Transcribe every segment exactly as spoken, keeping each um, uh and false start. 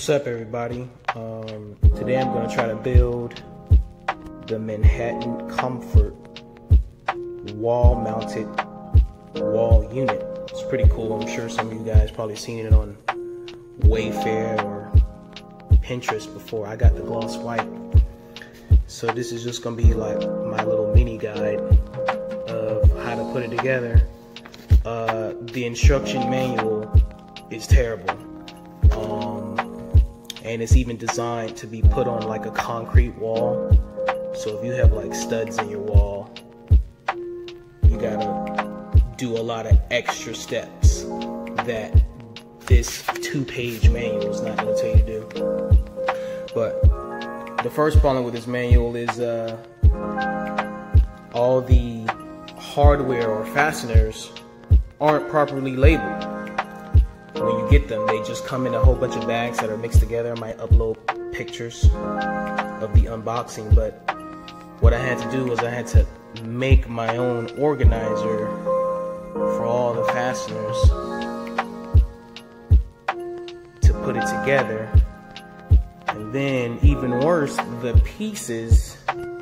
What's up, everybody? Um, today I'm going to try to build the Manhattan Comfort wall-mounted wall unit. It's pretty cool. I'm sure some of you guys probably seen it on Wayfair or Pinterest before. I got the gloss white. So this is just going to be like my little mini guide of how to put it together. Uh, the instruction manual is terrible. Um, and it's even designed to be put on like a concrete wall. So if you have like studs in your wall, you gotta do a lot of extra steps that this two-page manual is not gonna tell you to do. But the first problem with this manual is uh, all the hardware or fasteners aren't properly labeled. When you get them, they just come in a whole bunch of bags that are mixed together. I might upload pictures of the unboxing, but what I had to do was I had to make my own organizer for all the fasteners to put it together. And then, even worse, the pieces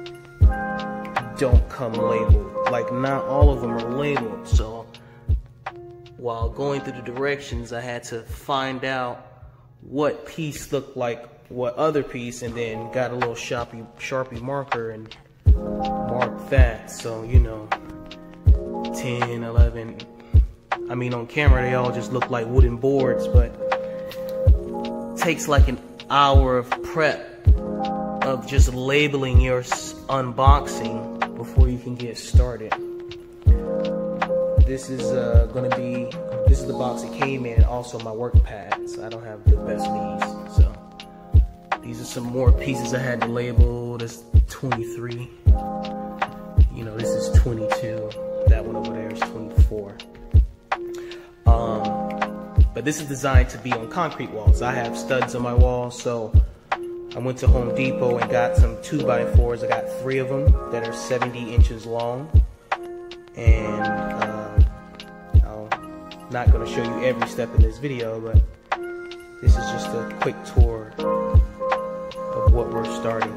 don't come labeled. Like, not all of them are labeled. So while going through the directions, I had to find out what piece looked like what other piece, and then got a little Sharpie, Sharpie marker and marked that. So, you know, ten, eleven, I mean, on camera they all just look like wooden boards, but it takes like an hour of prep of just labeling your unboxing before you can get started. This is uh, gonna be, this is the box it came in, and also my work pads. I don't have the best knees, so these are some more pieces I had to label. This twenty-three, you know, this is twenty-two, that one over there is twenty-four. Um, but this is designed to be on concrete walls. I have studs on my wall, so I went to Home Depot and got some two by fours. I got three of them that are seventy inches long, and uh, not going to show you every step in this video, but this is just a quick tour of what we're starting.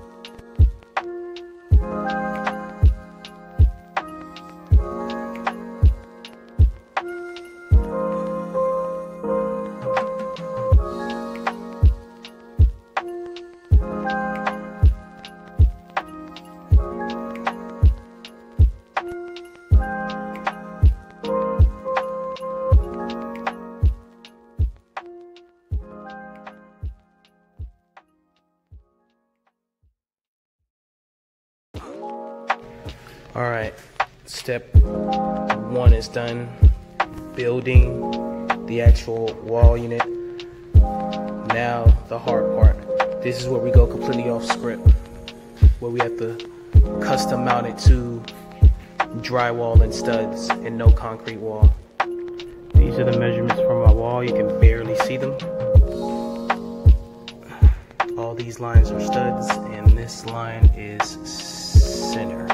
Alright, step one is done, building the actual wall unit. Now the hard part. This is where we go completely off script, where we have to custom mount it to drywall and studs and no concrete wall. These are the measurements for my wall. You can barely see them. All these lines are studs, and this line is center.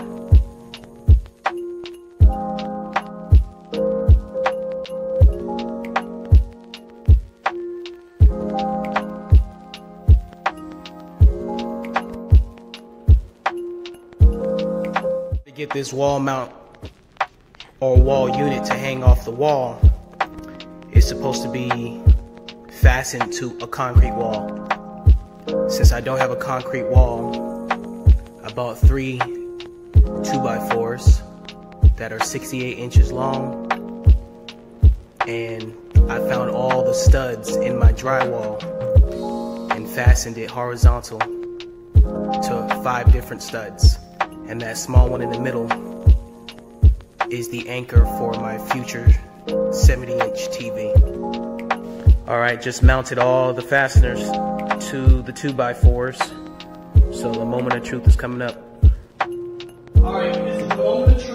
Get this wall mount or wall unit to hang off the wall, it's supposed to be fastened to a concrete wall. Since I don't have a concrete wall, I bought three two by fours that are sixty-eight inches long, and I found all the studs in my drywall and fastened it horizontal to five different studs. And that small one in the middle is the anchor for my future seventy inch T V. Alright, just mounted all the fasteners to the two by fours. So the moment of truth is coming up. Alright, this is the moment of truth.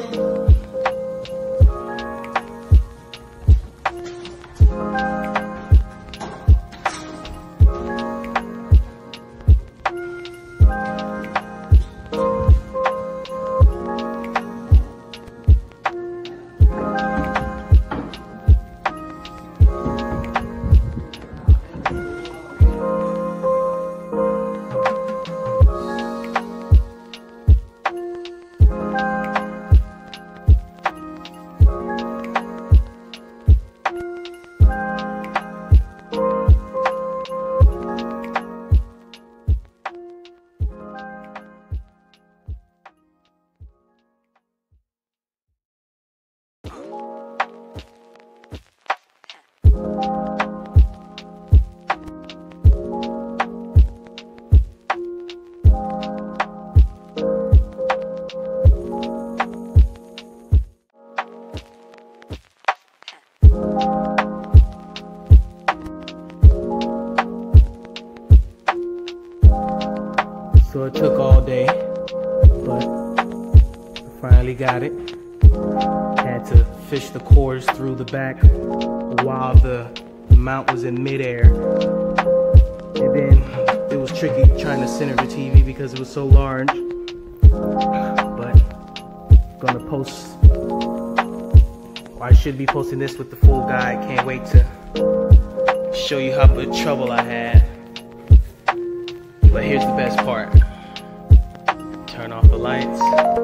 So it took all day, but I finally got it. Had to fish the cords through the back while the mount was in midair. And then it was tricky trying to center the T V because it was so large. But gonna post, or I should be posting this with the full guide. Can't wait to show you how much trouble I had. But here's the best part. Turn off the lights.